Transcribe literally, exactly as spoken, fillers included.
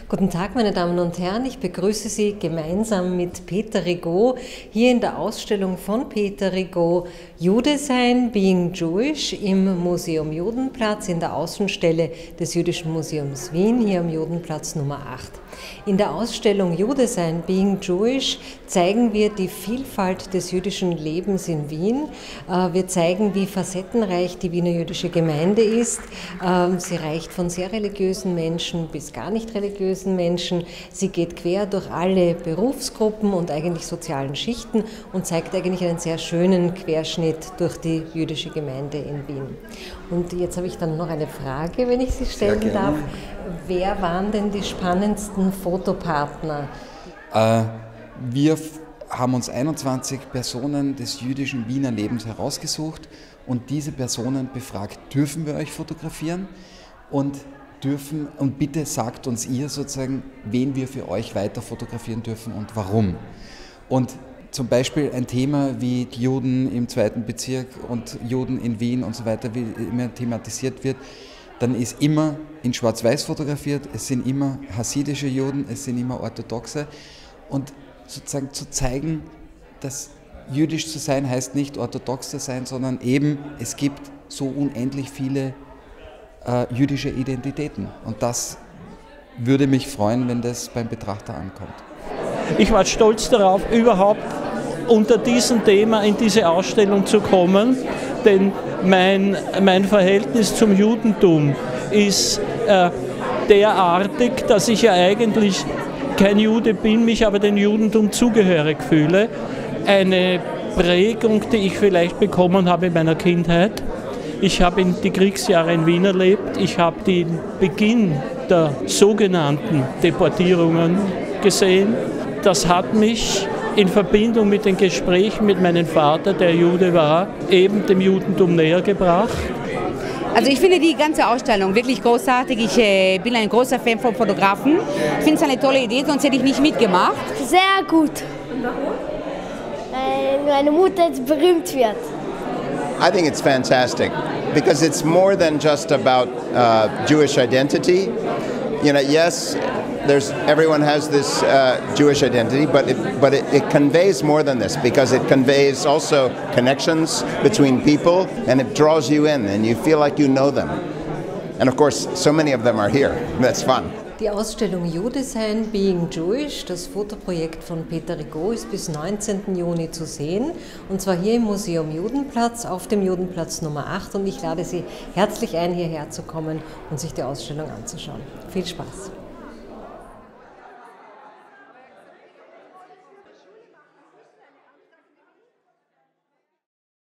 Guten Tag, meine Damen und Herren. Ich begrüße Sie gemeinsam mit Peter Rigaud hier in der Ausstellung von Peter Rigaud Jude sein, Being Jewish im Museum Judenplatz in der Außenstelle des Jüdischen Museums Wien, hier am Judenplatz Nummer acht. In der Ausstellung Jude sein, Being Jewish zeigen wir die Vielfalt des jüdischen Lebens in Wien. Wir zeigen, wie facettenreich die Wiener jüdische Gemeinde ist. Sie reicht von sehr religiösen Menschen bis gar nicht religiösen Menschen. Sie geht quer durch alle Berufsgruppen und eigentlich sozialen Schichten und zeigt eigentlich einen sehr schönen Querschnitt durch die jüdische Gemeinde in Wien. Und jetzt habe ich dann noch eine Frage, wenn ich sie stellen darf. Wer waren denn die spannendsten Fotopartner? Äh, wir haben uns einundzwanzig Personen des jüdischen Wiener Lebens herausgesucht und diese Personen befragt, dürfen wir euch fotografieren? Und dürfen, und bitte sagt uns ihr sozusagen, wen wir für euch weiter fotografieren dürfen und warum. Und zum Beispiel ein Thema wie die Juden im zweiten Bezirk und Juden in Wien und so weiter, wie immer thematisiert wird, dann ist immer in Schwarz-Weiß fotografiert, es sind immer hasidische Juden, es sind immer orthodoxe. Und sozusagen zu zeigen, dass jüdisch zu sein heißt nicht orthodox zu sein, sondern eben es gibt so unendlich viele äh, jüdische Identitäten. Und das würde mich freuen, wenn das beim Betrachter ankommt. Ich war stolz darauf, überhaupt unter diesem Thema in diese Ausstellung zu kommen, denn mein, mein Verhältnis zum Judentum ist äh, derartig, dass ich ja eigentlich kein Jude bin, mich aber dem Judentum zugehörig fühle. Eine Prägung, die ich vielleicht bekommen habe in meiner Kindheit. Ich habe die Kriegsjahre in Wien erlebt, ich habe den Beginn der sogenannten Deportierungen gesehen. Das hat mich in Verbindung mit den Gesprächen mit meinem Vater, der Jude war, eben dem Judentum näher gebracht. Also ich finde die ganze Ausstellung wirklich großartig. Ich äh, bin ein großer Fan von Fotografen. Ich finde es eine tolle Idee, sonst hätte ich nicht mitgemacht. Sehr gut. Und warum? Weil meine Mutter jetzt berühmt wird. I think it's fantastic because it's more than just about uh, Jewish identity. You know, yes, there's everyone has this uh, Jewish identity, but it, but it, it conveys more than this because it conveys also connections between people, and it draws you in, and you feel like you know them. And of course, so many of them are here. That's fun. Die Ausstellung Jude sein, Being Jewish, das Fotoprojekt von Peter Rigaud, ist bis neunzehnten Juni zu sehen, und zwar hier im Museum Judenplatz, auf dem Judenplatz Nummer acht, und ich lade Sie herzlich ein, hierher zu kommen und sich die Ausstellung anzuschauen. Viel Spaß!